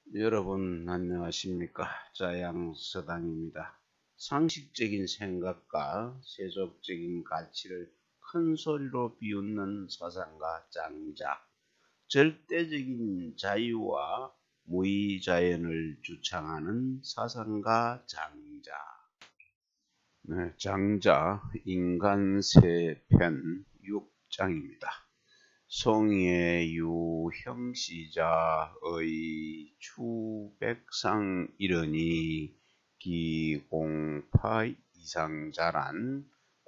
여러분 안녕하십니까? 자양서당입니다. 상식적인 생각과 세속적인 가치를 큰 소리로 비웃는 사상가 장자, 절대적인 자유와 무의자연을 주창하는 사상가 장자. 네, 장자 인간세편 6장입니다. 송예 유형시자의 추백상 이르니 기공파 이상자란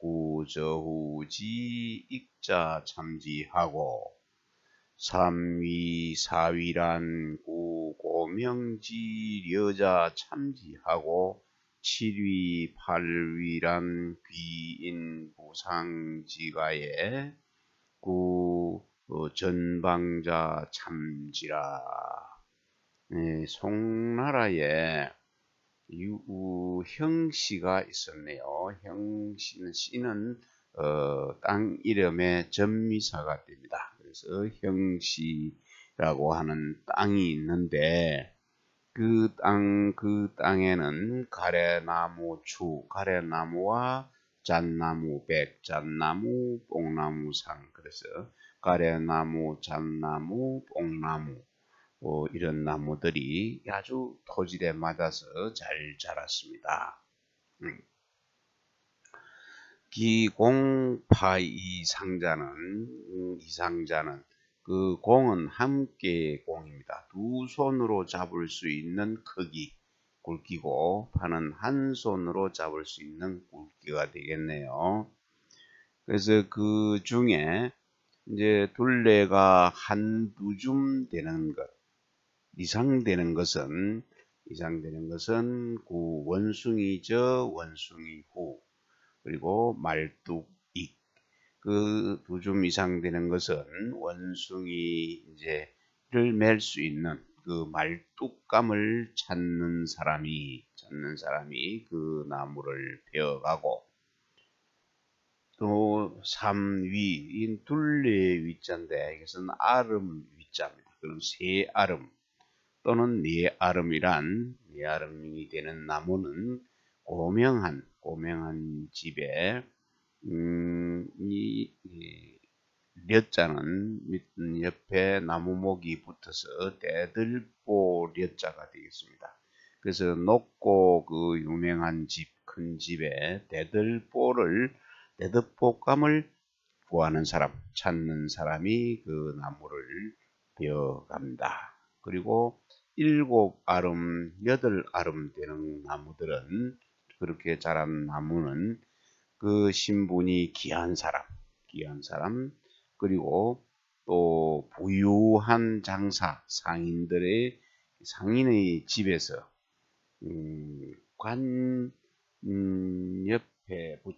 구저후지 익자 참지하고 삼위사위란 구고명지 려자 참지하고 칠위팔위란 귀인 부상지가에 구 전방자 참지라. 송나라에 유형씨가 있었네요. 형씨는 땅 이름의 전미사가 됩니다. 그래서 형씨라고 하는 땅이 있는데 그 땅에는 가래나무 가래나무와 잣나무 잣나무, 뽕나무 상, 그래서 가래나무, 잣나무, 뽕나무, 이런 나무들이 아주 토질에 맞아서 잘 자랐습니다. 이상자는 그 공은 함께 공입니다. 두 손으로 잡을 수 있는 크기 굵기고 파는 한 손으로 잡을 수 있는 굵기가 되겠네요. 그래서 그 중에 이제 둘레가 한두 줌 되는 것 이상 되는 것은 그 원숭이저 원숭이 후 그리고 말뚝익 그 두 줌 이상 되는 것은 원숭이 이제를 맬 수 있는 그 말뚝감을 찾는 사람이 그 나무를 베어가고 또 삼위인 둘레 위자인데 이것은 아름 위자입니다. 그럼 세 아름 또는 네 아름이 되는 나무는 고명한 집에 이 려자는 옆에 나무목이 붙어서 대들보 려자가 되겠습니다. 그래서 높고 그 유명한 큰 집에 대들보감을 구하는 사람, 찾는 사람이 그 나무를 베어갑니다. 그리고 7아름, 8아름 되는 나무들은 그렇게 자란 나무는 그 신분이 귀한 사람, 그리고 또 부유한 장사, 상인의 집에서 관 옆에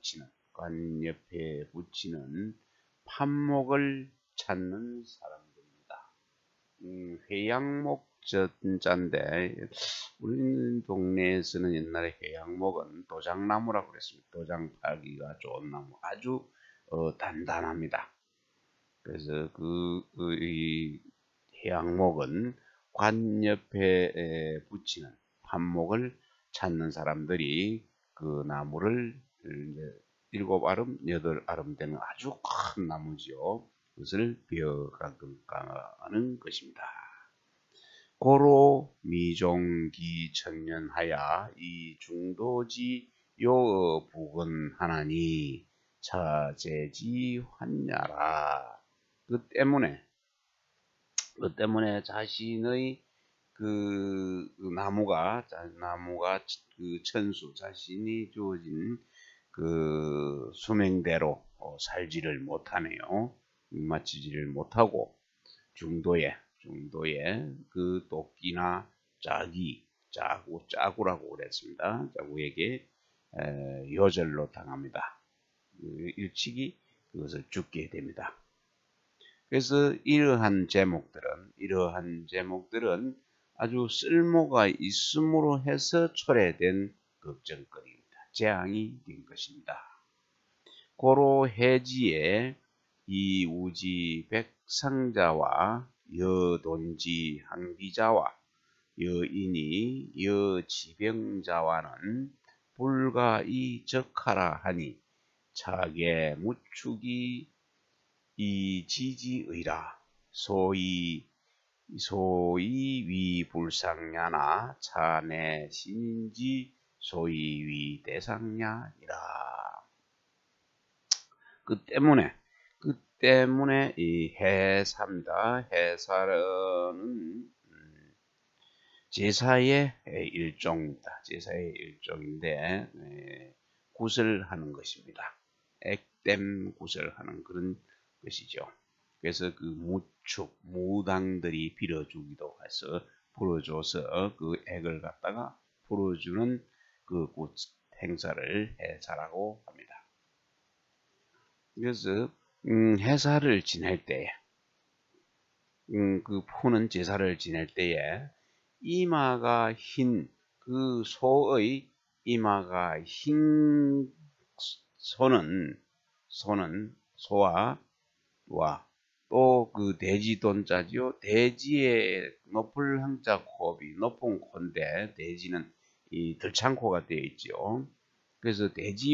붙이는 판목을 찾는 사람들입니다. 회양목 자인데 우리 동네에서는 옛날에 회양목은 도장나무라고 그랬습니다. 도장 팔기가 좋은 나무, 아주 단단합니다. 그래서 이 회양목은 관 옆에 붙이는 판목을 찾는 사람들이 그 나무를 이제 7아름, 8아름 되는 아주 큰 나무지요. 그것을 베어가는 것입니다. 고로 미종기 천년하야 이 중도지 요 부근하나니 차제지 환야라. 그 때문에 자신의 그 나무가 그 천수 자신이 주어진 그 수명대로 살지를 못하네요. 마치지를 못하고 중도에 그 도끼나 짜구라고 그랬습니다. 짜구에게 요절로 당합니다. 일찍이 그것을 죽게 됩니다. 그래서 이러한 제목들은 아주 쓸모가 있음으로 해서 초래된 걱정거리입니다. 재앙이 된 것입니다. 고로 해지에 이우지 백상자와 여돈지 항비자와 여인이 여지병자와는 불가이 적하라 하니 차게 무축이 이지지의라. 소위 위불상야나 차내 신인지 소위 위대상야이라. 그 때문에 이 해사입니다. 해사는 제사의 일종입니다. 제사의 일종인데 굿을 하는 것입니다. 액땜 굿을 하는 그런 것이죠. 그래서 그 무당들이 빌어주기도 해서 풀어줘서 그 액을 갖다가 풀어주는 그 굿 행사를 해사라고 합니다. 그래서 해사를 지낼 때에 그 푸는 제사를 지낼 때에 이마가 흰 그 소의 이마가 흰 소와 또 그 돼지 돈자지요. 돼지의 높을 항자 코업이 높은 코인데 돼지는 이 들창코가 되어 있죠. 그래서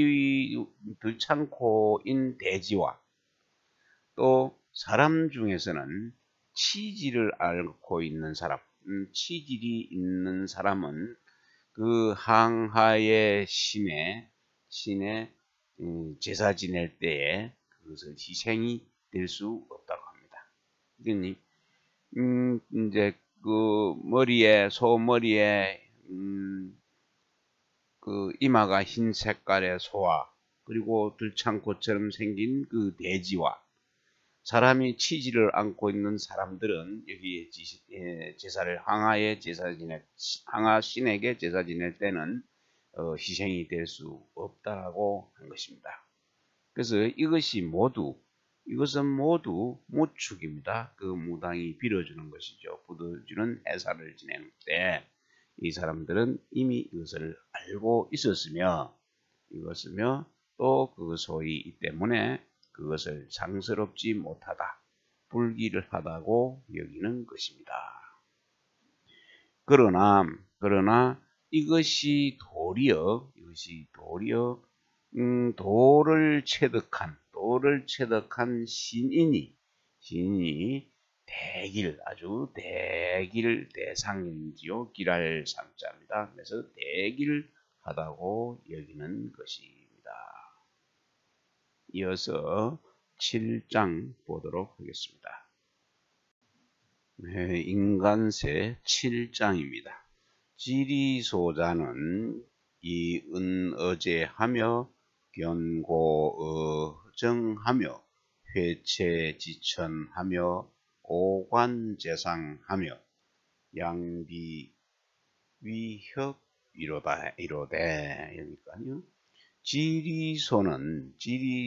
들창코인 돼지와 또 사람 중에서는 치질을 앓고 있는 사람, 치질이 있는 사람은 그 항하의 신에 제사 지낼 때에 그것을 희생이 될 수 없다고 합니다. 그러니 이제 그 소머리에 그 이마가 흰 색깔의 소와 그리고 들창코처럼 생긴 그 돼지와 사람이 치질을 안고 있는 사람들은 여기 제사를 항하 신에게 제사 지낼 때는 희생이 될 수 없다고 한 것입니다. 그래서 이것은 모두 무축입니다. 그 무당이 빌어주는 것이죠. 빌어주는 해사를 지내는 때 이 사람들은 이미 이것을 알고 있었으며 또 그 소위 때문에 그것을 상스럽지 못하다, 불기를 하다고 여기는 것입니다. 그러나 이것이 도리어 도를 체득한 신인이 아주 대길 대상인지요. 길할 상자입니다. 그래서 대길하다고 여기는 것입니다. 이어서 7장 보도록 하겠습니다. 인간세 7장입니다. 지리소자는 이은어제하며 견고어정하며 회체지천하며 오관재상하며 양비위협 이로되 여기까지요. 지리소는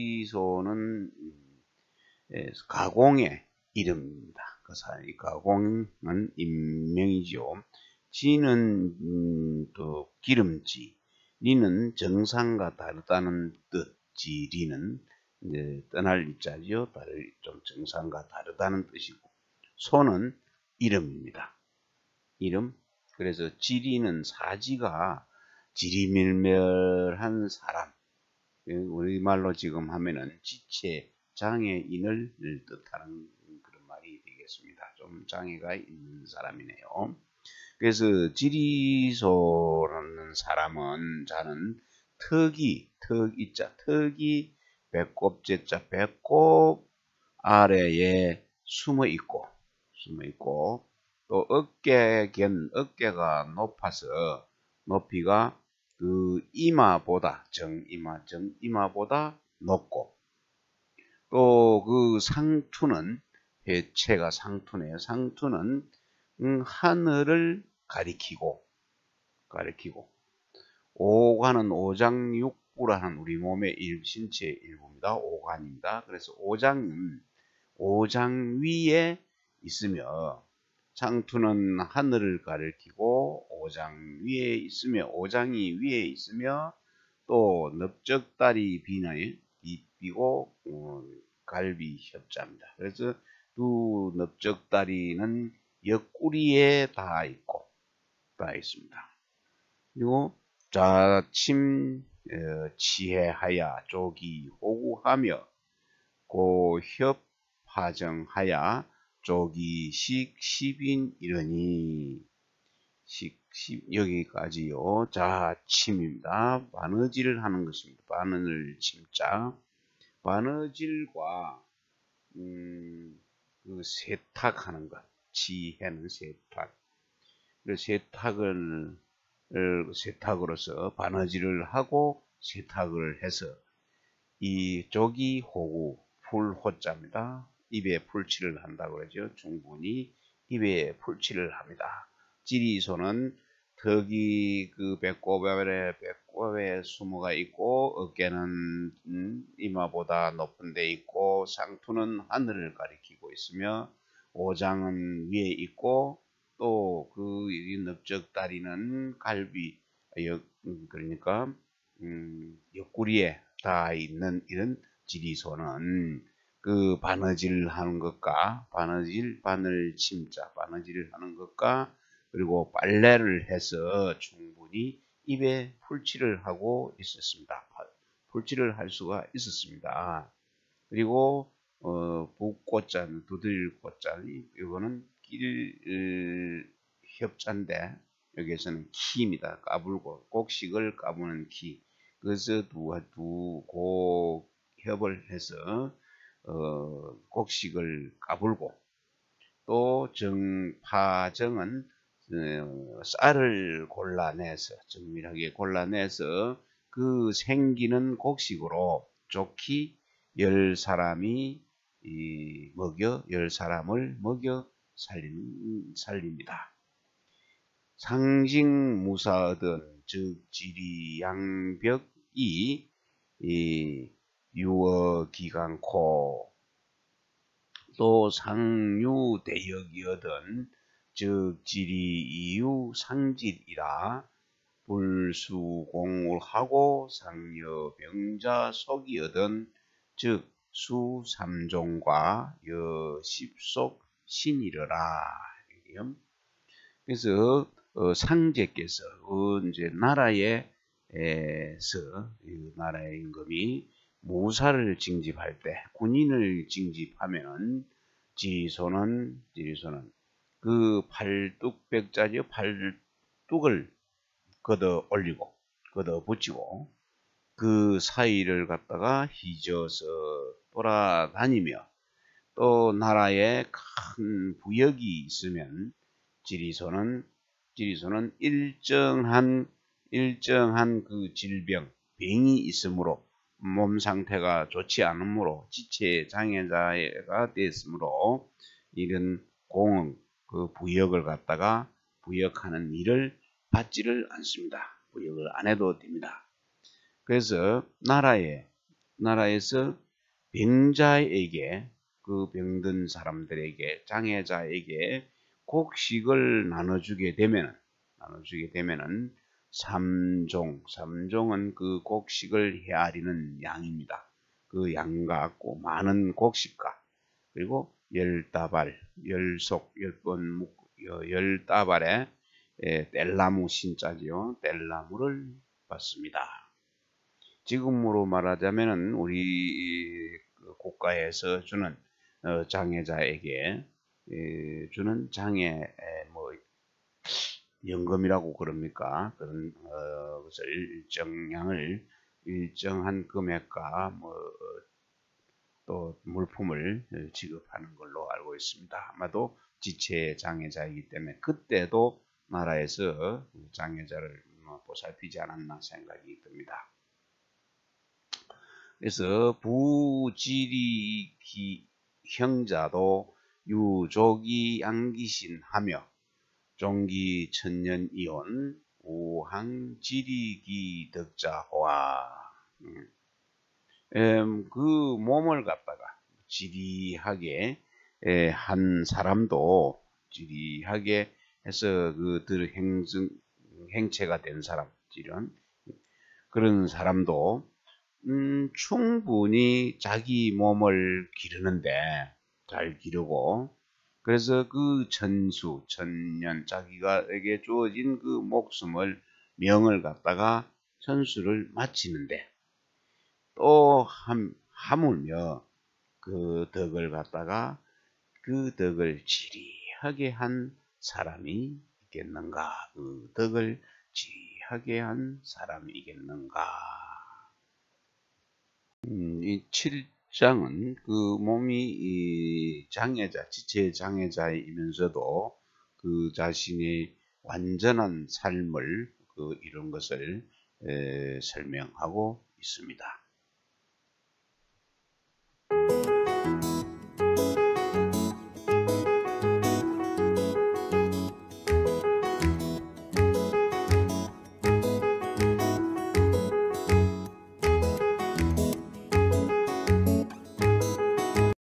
가공의 이름입니다. 이 가공은 인명이죠. 지는 또 기름지, 리는 정상과 다르다는 뜻. 지리는 이제 떠날 리자죠. 좀 정상과 다르다는 뜻이고, 소는 이름입니다. 이름. 그래서 지리는 사지가 지리밀멸한 사람. 우리말로 지금 하면은 지체 장애인을 뜻하는 그런 말이 되겠습니다. 좀 장애가 있는 사람이네요. 그래서 지리소라는 자는 턱이 배꼽제자 배꼽 아래에 숨어 있고 또 어깨가 높아서 높이가 그 정이마보다 높고 또 그 상투는 해체가 상투네요. 상투는 하늘을 가리키고 오관은 오장육부라는 우리 몸의 신체의 일부입니다. 오관입니다. 그래서 오장 위에 있으며 상투는 하늘을 가리키고 오장이 위에 있으며 또 넓적다리 비비고 갈비 협자입니다. 그래서 두 넓적다리는 옆구리에 닿아 있고 다 있습니다. 그리고 자침 치해하야 조기 호구하며 고협 파정하야 조기식 십인 이러니 여기까지요. 자침입니다. 바느질을 하는 것입니다. 바늘 침자. 바느질과 그 세탁하는 것. 치해는 세탁. 그 세탁으로서 바느질을 하고 세탁을 해서 이 조기 호구 풀호자입니다. 입에 풀칠을 한다고 그러죠. 충분히 입에 풀칠을 합니다. 지리소는 턱이 그 배꼽에 수모가 있고 어깨는 이마보다 높은 데 있고 상투는 하늘을 가리키고 있으며 오장은 위에 있고 또 그 넓적 다리는 그러니까 옆구리에 닿아 있는 이런 지리소는 그 바느질 하는 것과 바늘 침자 바느질을 하는 것과 그리고 빨래를 해서 충분히 입에 풀칠을 하고 있었습니다. 풀칠을 할 수가 있었습니다. 그리고 북꽃자, 두들꽃자, 이거는 협자인데 여기에서는 키입니다. 까불고 곡식을 까부는 키. 그래서 두 곡협을 해서 곡식을 까불고 또 파정은 쌀을 골라내서 정밀하게 골라내서 그 생기는 곡식으로 좋게 열 사람을 먹여 살립니다. 상징무사하던 즉 지리양벽이 유어기강코 또 상유대역이어던 즉 지리이유 상질이라 불수공울하고 상여병자 속이어던 즉 수삼종과 여십속 신이러라. 그래서 상제께서 이제 나라의 임금이 무사를 징집할 때 군인을 징집하면은 지리소는 그 팔뚝백자지요. 팔뚝을 걷어 올리고 걷어 붙이고 그 사이를 갖다가 휘저어서 돌아다니며 또 나라에 큰 부역이 있으면 지리소는 일정한 그 병이 있으므로 몸 상태가 좋지 않으므로 지체 장애자가 됐으므로 이런 공응 그 부역을 갖다가 부역하는 일을 받지를 않습니다. 부역을 안 해도 됩니다. 그래서 나라에서 병자에게 그 병든 사람들에게 장애자에게 곡식을 나눠주게 되면은 삼종은 그 곡식을 헤아리는 양입니다. 그 양과 많은 곡식과 그리고 열다발, 열속, 10번 열다발에 뗄나무 신자지요. 뗄나무를 받습니다. 지금으로 말하자면은 우리 국가에서 주는 장애자에게 주는 장애 연금이라고 그럽니까? 그런 것을 일정한 금액과 또 물품을 지급하는 걸로 알고 있습니다. 아마도 지체 장애자이기 때문에 그때도 나라에서 장애자를 보살피지 않았나 생각이 듭니다. 그래서 부지리 형자도 유족이 양기신하며 종기 천년이온 우항지리기 덕자호와 그 몸을 갖다가 지리하게 한 사람도 지리하게 해서 그들 행체가 된 사람 그런 사람도 충분히 자기 몸을 기르는데 잘 기르고 그래서 그 천수, 천년, 자기가에게 주어진 그 목숨을, 명을 갖다가 천수를 마치는데, 또 하물며 그 덕을 갖다가 그 덕을 지리하게 한 사람이 있겠는가? 그 덕을 지리하게 한 사람이 있겠는가? 이 7장은 그 몸이 이 장애자, 지체 장애자이면서도 그 자신의 완전한 삶을 이런 것을 설명하고 있습니다.